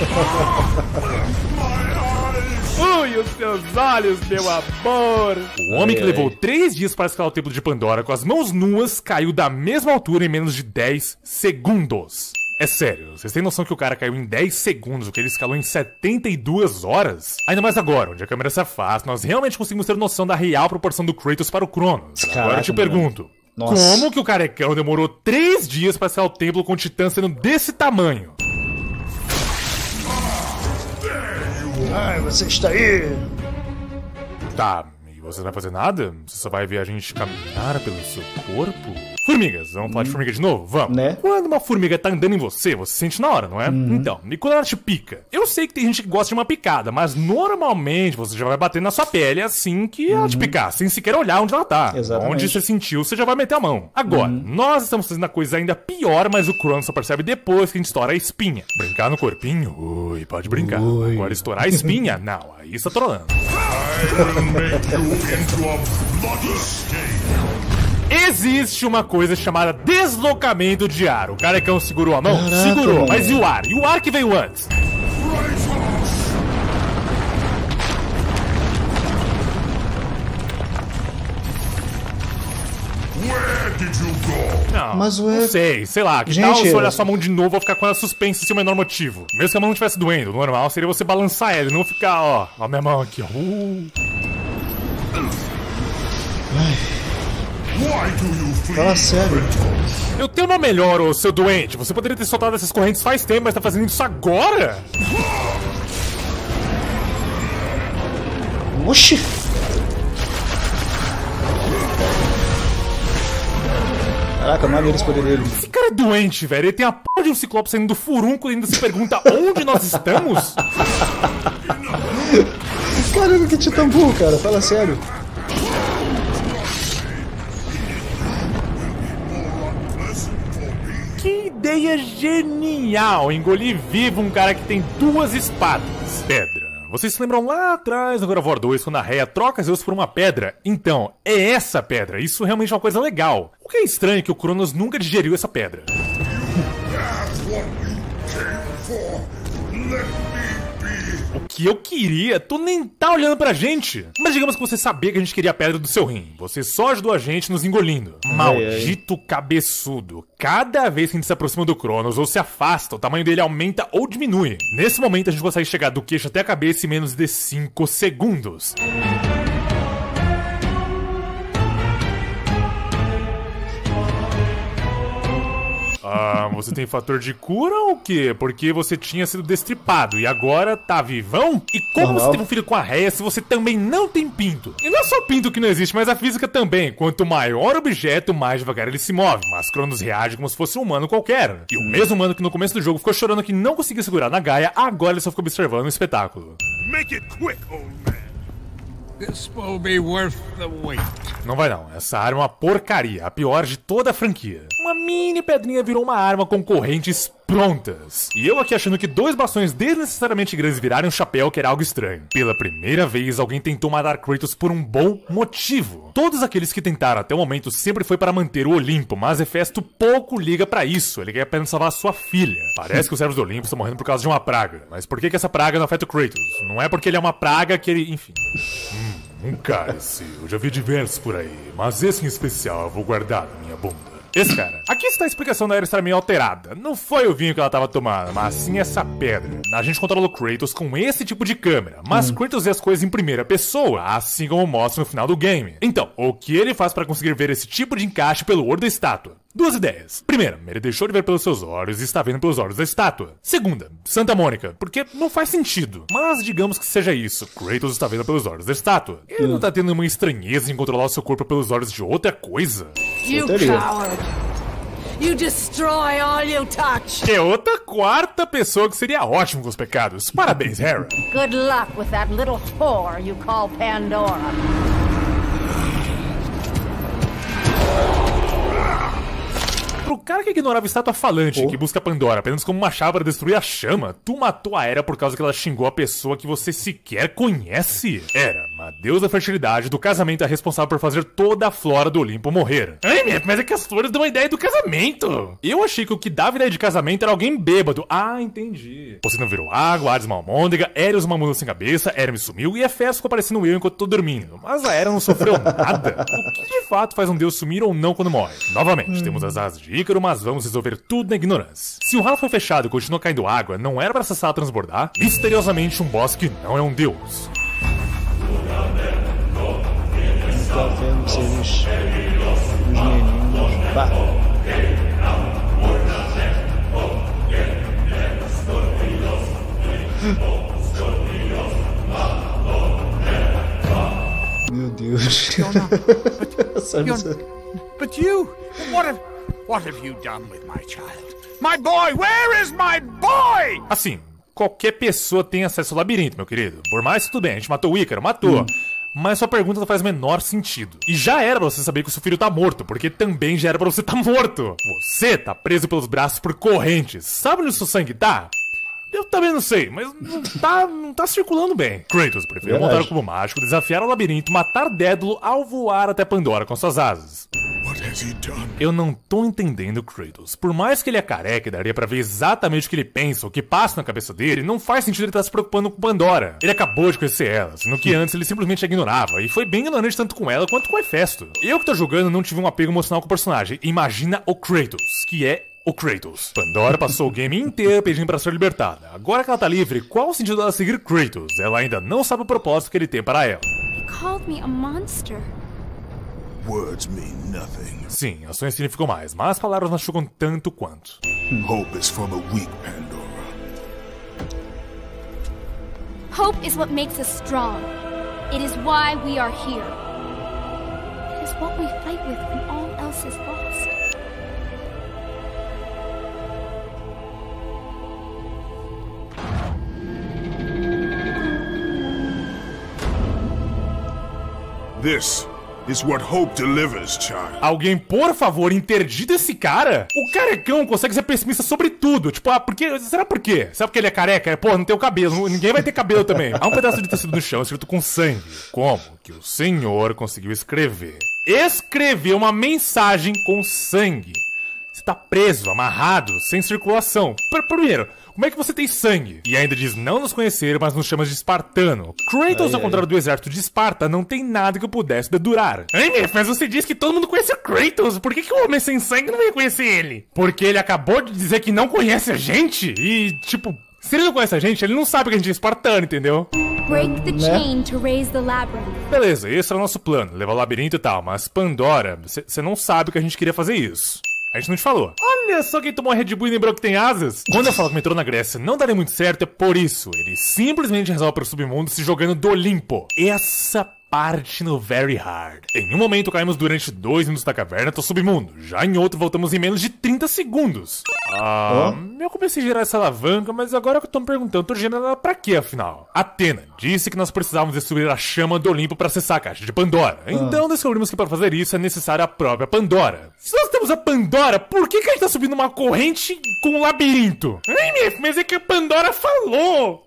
Ui, os seus olhos, meu amor! O homem que levou 3 dias para escalar o templo de Pandora com as mãos nuas caiu da mesma altura em menos de 10 segundos. É sério, vocês têm noção que o cara caiu em 10 segundos, o que ele escalou em 72 horas? Ainda mais agora, onde a câmera se afasta, nós realmente conseguimos ter noção da real proporção do Kratos para o Cronos. Agora eu te pergunto, como que o carecão demorou 3 dias para escalar o templo com o titã sendo desse tamanho? Ai, você está aí! Tá, e você não vai fazer nada? Você só vai ver a gente caminhar pelo seu corpo? Formigas, vamos falar de formiga de novo? Vamos. Né? Quando uma formiga tá andando em você, você sente na hora, não é? Então, e quando ela te pica? Eu sei que tem gente que gosta de uma picada, mas normalmente você já vai bater na sua pele assim que ela te picar, sem sequer olhar onde ela tá. Exatamente. Onde você sentiu, você já vai meter a mão. Agora, nós estamos fazendo a coisa ainda pior, mas o Cronos só percebe depois que a gente estoura a espinha. Brincar no corpinho? Ui, pode brincar. Agora estourar a espinha? Não, aí está trolando. Existe uma coisa chamada deslocamento de ar. O carecão segurou a mão? Caraca, segurou, mano. mas e o ar? E o ar que veio antes? Não, Mas não sei lá, que tal se olhar sua mão de novo, eu vou ficar com ela suspensa sem o menor motivo. Mesmo que a mão não estivesse doendo, o normal seria você balançar ela e não ficar, ó, a minha mão aqui, ó. Fala sério. Eu tenho uma melhor, ô seu doente. Você poderia ter soltado essas correntes faz tempo, mas tá fazendo isso agora? Oxi! Caraca, maneiro esse poder dele. Esse cara é doente, velho. Ele tem a porra de um ciclope saindo do furúnculo e ainda se pergunta onde nós estamos? Caramba, que titã burro, cara. Fala sério. Que ideia genial! Engolir vivo um cara que tem 2 espadas. Pedra. Vocês se lembram lá atrás, no God of War 2, quando a Rhea troca Zeus por uma pedra? Então, é essa pedra. Isso realmente é uma coisa legal. O que é estranho é que o Cronos nunca digeriu essa pedra. O que eu queria? Tu nem tá olhando pra gente. Mas digamos que você sabia que a gente queria a pedra do seu rim. Você só ajudou a gente nos engolindo. Maldito cabeçudo. Cada vez que a gente se aproxima do Cronos ou se afasta, o tamanho dele aumenta ou diminui. Nesse momento a gente consegue chegar do queixo até a cabeça em menos de 5 segundos. Você tem fator de cura ou o quê? Porque você tinha sido destripado e agora tá vivão? E como você teve um filho com a Rhea se você também não tem pinto? E não é só pinto que não existe, mas a física também. Quanto maior o objeto, mais devagar ele se move. Mas Cronos reage como se fosse um humano qualquer. E o mesmo humano que no começo do jogo ficou chorando que não conseguia segurar na Gaia, agora ele só ficou observando o espetáculo. Make it quick, old man. This will be worth the wait. Não vai não, essa arma é uma porcaria, a pior de toda a franquia. Uma mini pedrinha virou uma arma com correntes prontas. E eu aqui achando que 2 bastões desnecessariamente grandes viraram um chapéu, que era algo estranho. Pela primeira vez, alguém tentou matar Kratos por um bom motivo. Todos aqueles que tentaram até o momento sempre foi para manter o Olimpo, mas Hefesto pouco liga pra isso, ele quer apenas salvar sua filha. Parece que os servos do Olimpo estão morrendo por causa de uma praga, mas por que essa praga não afeta o Kratos? Não é porque ele é uma praga que ele... enfim... Um cálice, eu já vi diversos por aí, mas esse em especial eu vou guardar na minha bunda. Esse cara. Aqui está a explicação da Ares estar meio alterada. Não foi o vinho que ela estava tomando, mas sim essa pedra. A gente controla o Kratos com esse tipo de câmera, mas Kratos vê as coisas em primeira pessoa, assim como mostra no final do game. Então, o que ele faz para conseguir ver esse tipo de encaixe pelo olho da estátua? 2 ideias. Primeira, ele deixou de ver pelos seus olhos e está vendo pelos olhos da estátua. Segunda, Santa Mônica, porque não faz sentido. Mas digamos que seja isso, Kratos está vendo pelos olhos da estátua. Ele não está tendo uma estranheza em controlar o seu corpo pelos olhos de outra coisa? You coward! You destroy all you touch! É outra quarta pessoa que seria ótimo com os pecados. Parabéns, Hera. Good luck with that little whore you call Pandora. Pro cara que ignorava a estátua falante, que busca Pandora apenas como uma chave para destruir a chama, tu matou a Hera por causa que ela xingou a pessoa que você sequer conhece? Hera, uma deusa da fertilidade do casamento, é responsável por fazer toda a flora do Olimpo morrer. Ai, mas é que as flores dão a ideia do casamento. Eu achei que o que dava ideia de casamento era alguém bêbado. Ah, entendi. Você não virou água, Hades uma almôndega, Hélios uma mula sem cabeça, Hermes sumiu e Hefesto ficou parecendo eu enquanto tô dormindo. Mas a Hera não sofreu nada. O que de fato faz um deus sumir ou não quando morre? Novamente, temos as asas de Ícaro, mas vamos resolver tudo na ignorância. Se o ralo foi fechado e continua caindo água, não era para essa sala transbordar? Misteriosamente, um boss que não é um deus. Tá vendo os meninos. Pá. Meu Deus. But you, what have you done with my child? My boy, where is my boy? Assim, qualquer pessoa tem acesso ao labirinto, meu querido. Por mais que tudo bem, a gente matou o Ícaro, matou. Mas sua pergunta não faz o menor sentido. E já era pra você saber que o seu filho tá morto, porque também já era pra você tá morto. Você tá preso pelos braços por correntes. Sabe onde o seu sangue tá? Eu também não sei, mas não tá circulando bem. Kratos preferiu montar o cubo mágico, desafiar o labirinto, matar Dédalo ao voar até Pandora com suas asas. Eu não tô entendendo Kratos. Por mais que ele é careca e daria pra ver exatamente o que ele pensa, o que passa na cabeça dele, não faz sentido ele estar se preocupando com Pandora. Ele acabou de conhecer ela, sendo que antes ele simplesmente a ignorava, e foi bem ignorante tanto com ela quanto com o Hefesto. Eu que tô jogando não tive um apego emocional com o personagem. Imagina o Kratos, que é o Kratos. Pandora passou o game inteiro pedindo pra ser libertada. Agora que ela tá livre, qual o sentido dela seguir Kratos? Ela ainda não sabe o propósito que ele tem para ela. He called me a monster. Words mean nothing. Sim, ações significam mais, mas as palavras machucam tanto quanto. Hope is for the weak, Pandora. Hope is what makes us strong. It is why we are here. It is what we fight with when all else is lost. This is what hope delivers, child. Alguém, por favor, interdita esse cara? O carecão consegue ser pessimista sobre tudo. Tipo, porque... Será por quê? Será porque ele é careca? Pô, não tem o cabelo. Ninguém vai ter cabelo também. Há um pedaço de tecido no chão escrito com sangue. Como que o senhor conseguiu escrever? Escrever uma mensagem com sangue. Você tá preso, amarrado, sem circulação. Primeiro, como é que você tem sangue? E ainda diz não nos conhecer, mas nos chama de espartano. Kratos, ao contrário do exército de Esparta, não tem nada que eu pudesse dedurar. Ai, mas você disse que todo mundo conhece Kratos. Por que o homem sem sangue não ia conhecer ele? Porque ele acabou de dizer que não conhece a gente. E, tipo, se ele não conhece a gente, ele não sabe que a gente é espartano, entendeu? Break the chain to raise the labyrinth. Beleza, esse é o nosso plano, levar o labirinto e tal. Mas Pandora, você não sabe que a gente queria fazer isso. A gente não te falou. Oh Olha só quem tomou a Red Bull e lembrou que tem asas. Quando eu falo que o metrô na Grécia não daria muito certo, é por isso. Ele simplesmente resolve para o submundo se jogando do Olimpo. Essa parte no Very Hard. Em um momento caímos durante 2 minutos da caverna até o submundo. Já em outro voltamos em menos de 30 segundos. Eu comecei a girar essa alavanca, mas agora que eu tô me perguntando, tô girando ela pra quê, afinal? Athena disse que nós precisávamos destruir a chama do Olimpo pra acessar a caixa de Pandora. Então descobrimos que para fazer isso é necessária a própria Pandora. Se nós temos a Pandora, por que a gente tá subindo uma corrente com um labirinto? Mas é que a Pandora falou!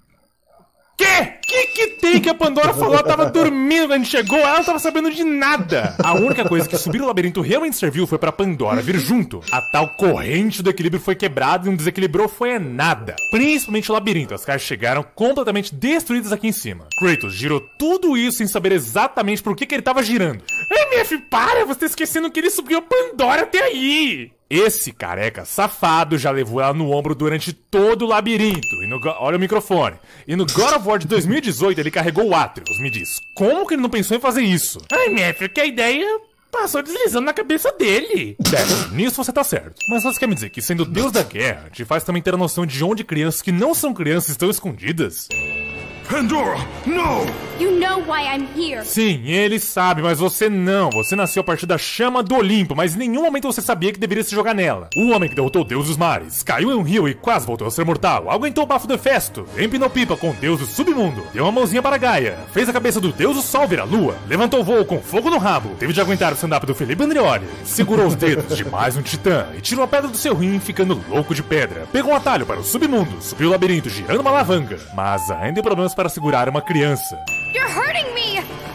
Que tem que a Pandora falou? Ela tava dormindo quando a gente chegou, ela não tava sabendo de nada. A única coisa que subir o labirinto realmente serviu foi pra Pandora vir junto. A tal corrente do equilíbrio foi quebrada e não desequilibrou foi nada. Principalmente o labirinto, as caixas chegaram completamente destruídas aqui em cima. Kratos girou tudo isso sem saber exatamente por que ele tava girando. MF, para, você tá esquecendo que ele subiu a Pandora até aí. Esse careca safado já levou ela no ombro durante todo o labirinto. Olha o microfone. E no God of War de 2018 ele carregou o Atreus. Me diz, como que ele não pensou em fazer isso? MF, que a ideia passou deslizando na cabeça dele. Nisso você tá certo. Mas você quer me dizer que sendo o deus da guerra te faz também ter a noção de onde crianças que não são crianças estão escondidas? Pandora, no! You know why I'm here. Sim, ele sabe, mas você não. Você nasceu a partir da chama do Olimpo, mas em nenhum momento você sabia que deveria se jogar nela. O homem que derrotou o deus dos mares, caiu em um rio e quase voltou a ser mortal, aguentou o bafo do Hefesto, empinou pipa com o deus do submundo, deu uma mãozinha para Gaia, fez a cabeça do deus do sol virar lua, levantou voo com fogo no rabo, teve de aguentar o stand-up do Felipe Andreoli, segurou os dedos de mais um titã e tirou a pedra do seu rim ficando louco de pedra, pegou um atalho para o submundo, subiu o labirinto girando uma alavanca, mas ainda tem problemas para segurar uma criança. You're hurting me.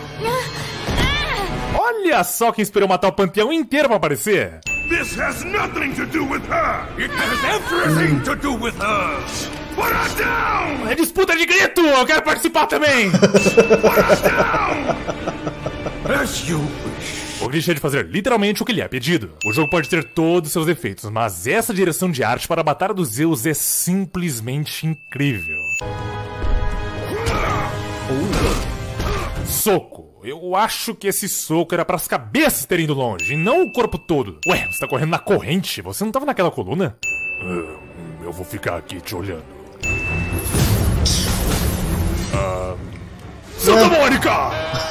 Olha só quem esperou matar o panteão inteiro pra aparecer. This has nothing to do with her. It has everything to do with her. Put her down. É disputa de grito. Eu quero participar também. Put her down. As you wish. O clichê de fazer literalmente o que lhe é pedido. O jogo pode ter todos os seus defeitos, mas essa direção de arte para a Batalha dos Zeus é simplesmente incrível. Soco. Eu acho que esse soco era para as cabeças terem ido longe, e não o corpo todo. Ué, você tá correndo na corrente? Você não tava naquela coluna? Eu vou ficar aqui te olhando. Santa Mônica!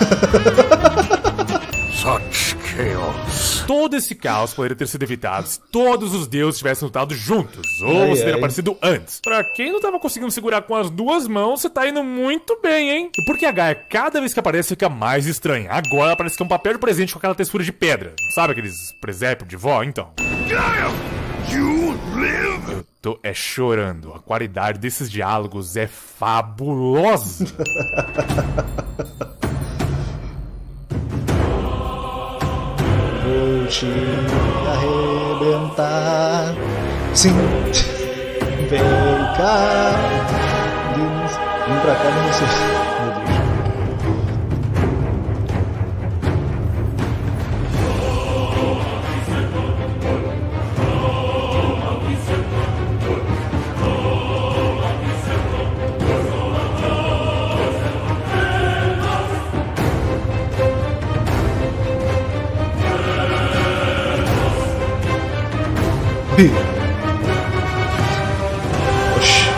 Such chaos. Todo esse caos poderia ter sido evitado se todos os deuses tivessem lutado juntos, ou você teria aparecido antes. Pra quem não tava conseguindo segurar com as duas mãos, você tá indo muito bem, hein? E porque a Gaia, cada vez que aparece, fica mais estranha. Agora ela parece que é um papel de presente com aquela textura de pedra. Sabe aqueles presépios de vó, então? Gaia, you live. Eu tô chorando. A qualidade desses diálogos é fabulosa. Vou te arrebentar. Sim. Vem cá. Vem pra cá, não sei. Meu Deus. Oxi.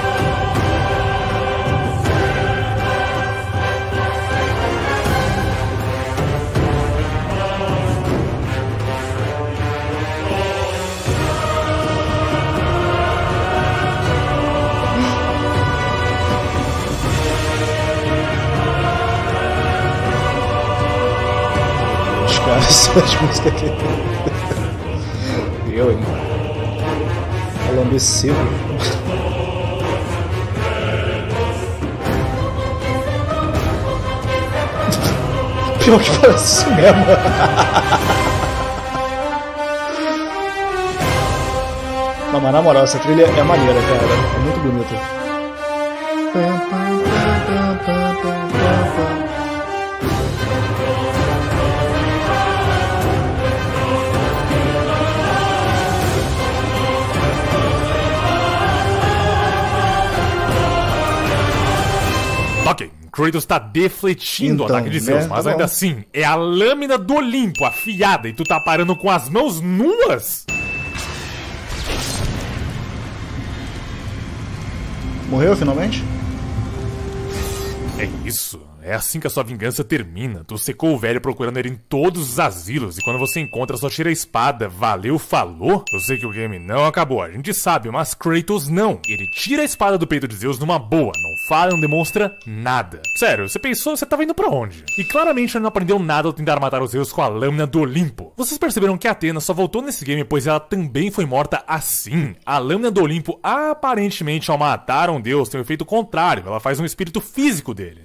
Os caras são as músicas que eu, hein? Alambeceu. Pior que parece isso mesmo. Não, mas na moral, essa trilha é maneira, cara. É muito bonita. Ok, Kratos tá defletindo o ataque de Zeus, né? Mas ainda assim, é a lâmina do Olimpo afiada e tu tá parando com as mãos nuas? Morreu finalmente? É isso. É assim que a sua vingança termina. Tu secou o velho procurando ele em todos os asilos e quando você encontra só tira a espada. Valeu, falou? Eu sei que o game não acabou, a gente sabe, mas Kratos não. Ele tira a espada do peito de Zeus numa boa, não fala, não demonstra nada. Sério, você pensou, você tava indo pra onde? E claramente ele não aprendeu nada ao tentar matar os Zeus com a lâmina do Olimpo. Vocês perceberam que Athena só voltou nesse game pois ela também foi morta assim. A lâmina do Olimpo, aparentemente ao matar um deus, tem um efeito contrário, ela faz um espírito físico dele.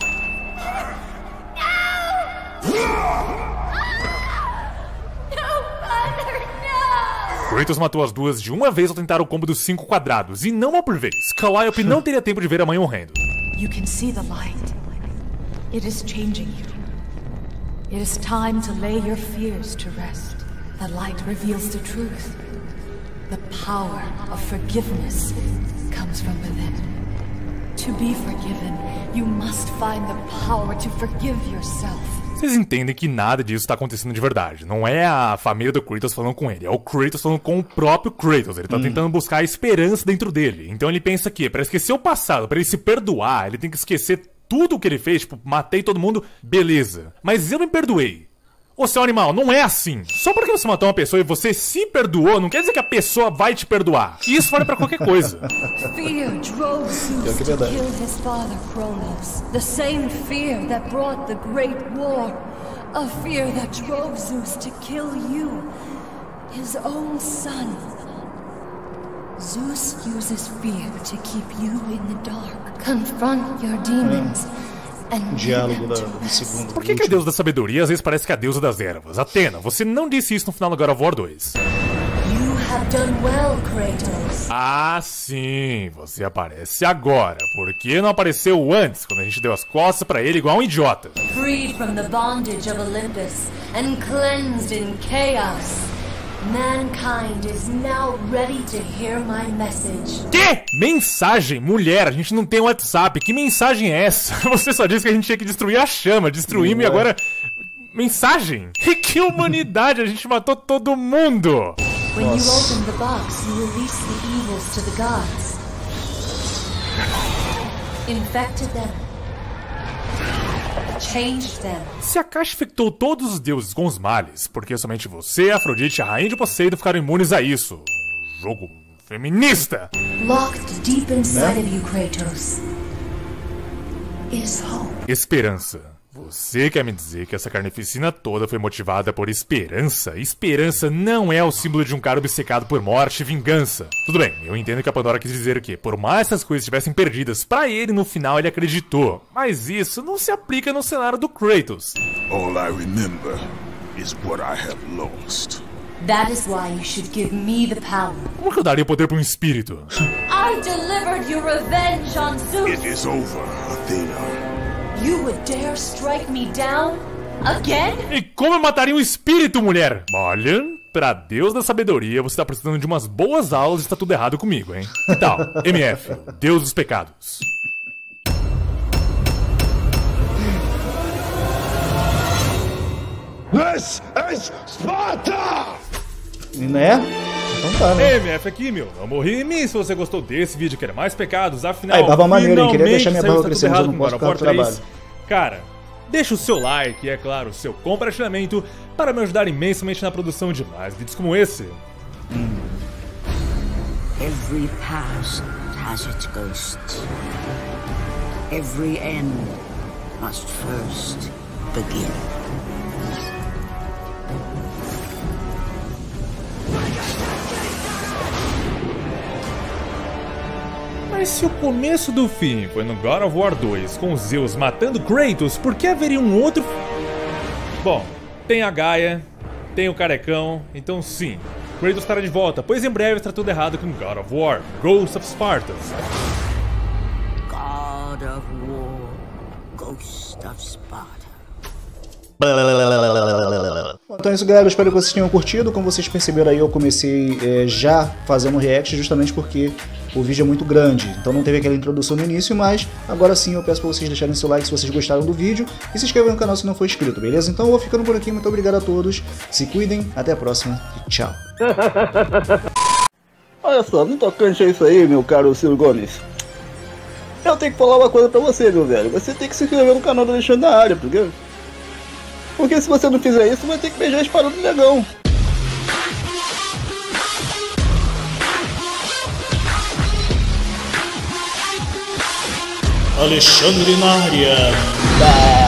Kratos matou as duas de uma vez ao tentar o combo dos 5 quadrados, e não uma por vez. Calliope não teria tempo de ver a mãe morrendo. You can see the light. It is changing you. It is time to lay your fears to rest. The light reveals the truth. The power of forgiveness comes from within. To be forgiven, you must find the power to forgive yourself. Vocês entendem que nada disso tá acontecendo de verdade. Não é a família do Kratos falando com ele, é o Kratos falando com o próprio Kratos. Ele tá tentando buscar a esperança dentro dele. Então ele pensa que pra esquecer o passado, pra ele se perdoar, ele tem que esquecer tudo o que ele fez. Tipo, matei todo mundo, beleza. Mas eu me perdoei. Ô, seu animal, não é assim. Só porque você matou uma pessoa e você se perdoou, não quer dizer que a pessoa vai te perdoar. Isso vale pra qualquer coisa. Fear drove Zeus to kill his father Cronos. The same fear that brought the great war. A fear that drove Zeus to kill you, his own son. Zeus uses fear to keep you in the dark. Confront your demons. Diálogo do segundo. Por que a deusa da sabedoria às vezes parece que é a deusa das ervas? Athena, você não disse isso no final do God of War 2. You have done well, Kratos. Ah, sim, você aparece agora. Por que não apareceu antes, quando a gente deu as costas pra ele igual um idiota? Freed from the bondage of Olympus and cleansed in chaos. Mankind is now ready to hear my message. Que? Mensagem? Mulher, a gente não tem WhatsApp. Que mensagem é essa? Você só disse que a gente tinha que destruir a chama. Destruímos e agora... Mensagem? Que humanidade, a gente matou todo mundo. When you open the box, you release the evils to the gods. Infected them. Se a caixa infectou todos os deuses com os males, porque somente você, Afrodite e a rainha de Poseidon ficaram imunes a isso? Jogo feminista! Locked deep inside of you, Kratos, is hope. Esperança. Você quer me dizer que essa carnificina toda foi motivada por esperança? Esperança não é o símbolo de um cara obcecado por morte e vingança. Tudo bem, eu entendo que a Pandora quis dizer que, por mais essas coisas estivessem perdidas, pra ele no final ele acreditou. Mas isso não se aplica no cenário do Kratos. All I remember is what I have lost. That is why you should give me the power. Como que eu daria o poder pra um espírito? I delivered your revenge on Zeus. It is over, Athena. You would dare strike me down again? E como eu mataria um espírito, mulher? Olha, pra Deus da sabedoria, você tá precisando de umas boas aulas e está tudo errado comigo, hein? Que tal? MF, Deus dos pecados. This is Sparta! Né? Então tá, né? MF aqui, meu. Não morri em mim. Se você gostou desse vídeo, quer mais pecados, afinal... Aí, barba maneira, hein? Queria deixar minha barba crescendo, mas eu não posso ficar no trabalho. Cara, deixa o seu like e, é claro, o seu compartilhamento para me ajudar imensamente na produção de mais vídeos como esse. Every past has its ghost. Every end must first begin. Mas se o começo do fim foi no God of War 2 com Zeus matando Kratos, por que haveria um outro... Bom, tem a Gaia, tem o Carecão, então sim, Kratos estará de volta, pois em breve estará tudo errado com God of War, Ghost of Sparta. God of War, Ghost of Sparta. Então é isso, galera, eu espero que vocês tenham curtido. Como vocês perceberam aí, eu comecei já fazendo react justamente porque o vídeo é muito grande, então não teve aquela introdução no início, mas agora sim eu peço para vocês deixarem seu like se vocês gostaram do vídeo e se inscrevam no canal se não for inscrito, beleza? Então eu vou ficando por aqui, muito obrigado a todos, se cuidem, até a próxima e tchau. Olha só, não tocante é isso aí, meu caro Ciro Gomes. Eu tenho que falar uma coisa pra você, meu velho. Você tem que se inscrever no canal do Alexandre na área, porque se você não fizer isso, vai ter que beijar a espada do negão. Alexandre na área.